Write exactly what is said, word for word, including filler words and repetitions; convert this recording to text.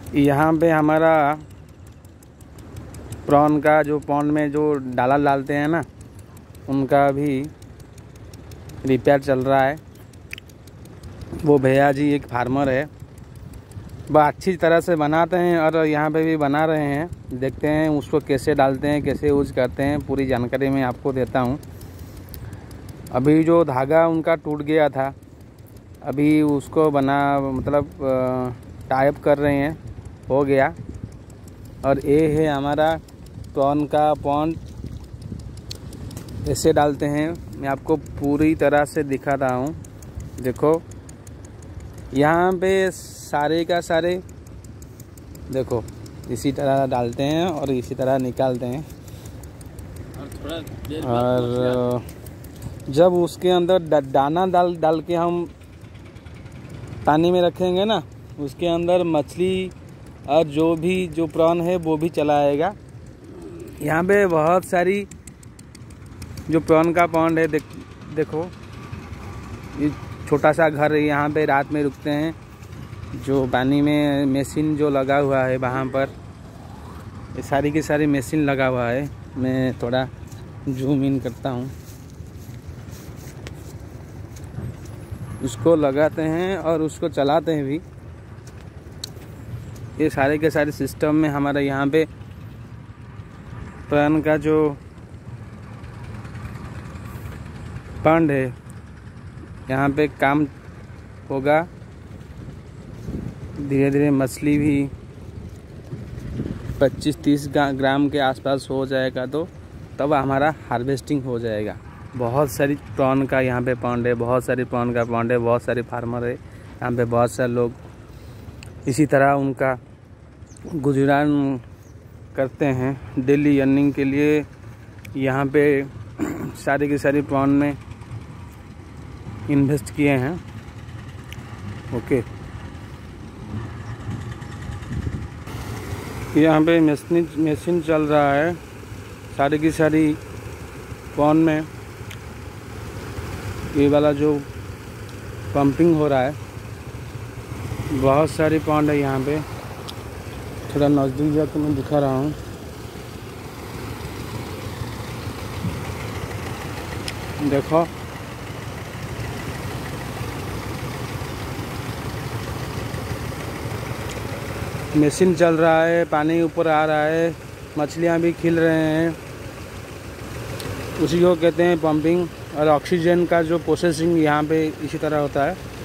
यहाँ पे हमारा प्रॉन का जो पॉन्ड में जो डाला डालते हैं ना, उनका भी रिपेयर चल रहा है। वो भैया जी एक फार्मर है, वह अच्छी तरह से बनाते हैं और यहाँ पे भी बना रहे हैं। देखते हैं उसको कैसे डालते हैं, कैसे यूज करते हैं, पूरी जानकारी मैं आपको देता हूँ। अभी जो धागा उनका टूट गया था, अभी उसको बना मतलब टाइप कर रहे हैं, हो गया। और ये है हमारा प्रॉन का पॉन्ड, ऐसे डालते हैं। मैं आपको पूरी तरह से दिखाता हूँ। देखो यहाँ पे सारे का सारे देखो इसी तरह डालते हैं और इसी तरह निकालते हैं। और थोड़ा देर और जब उसके अंदर दाना डाल डाल के हम पानी में रखेंगे ना, उसके अंदर मछली और जो भी जो प्रॉन है वो भी चला आएगा। यहाँ पे बहुत सारी जो प्रॉन का पॉन्ड है, देख देखो ये छोटा सा घर है। यहाँ पे रात में रुकते हैं। जो पानी में मशीन जो लगा हुआ है वहाँ पर, ये सारी की सारी मशीन लगा हुआ है। मैं थोड़ा जूम इन करता हूँ। उसको लगाते हैं और उसको चलाते हैं भी। ये सारे के सारे सिस्टम में हमारे यहाँ पे प्रॉन का जो पॉन्ड है, यहाँ पे काम होगा। धीरे धीरे मछली भी पच्चीस तीस ग्राम के आसपास हो जाएगा, तो तब हमारा हार्वेस्टिंग हो जाएगा। बहुत सारी प्रॉन का यहाँ पे पॉन्ड है, बहुत सारी प्रॉन का पॉन्ड है, बहुत सारे फार्मर है यहाँ पे, बहुत सारे लोग इसी तरह उनका गुजरान करते हैं डेली अर्निंग के लिए। यहाँ पे सारी की सारी प्रॉन में इन्वेस्ट किए हैं। ओके, यहाँ पे मशीन मशीन चल रहा है। सारी की सारी प्रॉन में ये वाला जो पंपिंग हो रहा है, बहुत सारी प्रॉन है यहाँ पे। थोड़ा नज़दीक जाकर मैं दिखा रहा हूँ। देखो मशीन चल रहा है, पानी ऊपर आ रहा है, मछलियाँ भी खिल रहे हैं। उसी को कहते हैं पंपिंग। और ऑक्सीजन का जो प्रोसेसिंग यहाँ पे इसी तरह होता है।